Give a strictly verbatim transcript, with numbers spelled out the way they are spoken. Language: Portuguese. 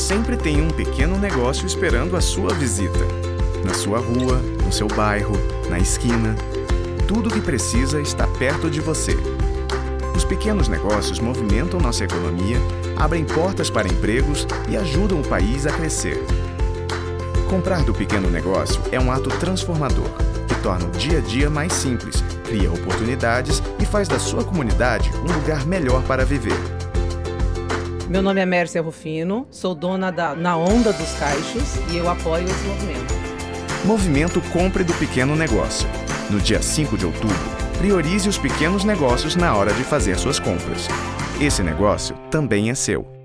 sempre tem um pequeno negócio esperando a sua visita. Na sua rua, no seu bairro, na esquina. Tudo o que precisa está perto de você. Os pequenos negócios movimentam nossa economia, abrem portas para empregos e ajudam o país a crescer. Comprar do pequeno negócio é um ato transformador, que torna o dia a dia mais simples, cria oportunidades e faz da sua comunidade um lugar melhor para viver. Meu nome é Mércia Rufino, sou dona da Na Onda dos Caixos e eu apoio esse movimento. Movimento Compre do Pequeno Negócio. No dia cinco de outubro, priorize os pequenos negócios na hora de fazer suas compras. Esse negócio também é seu.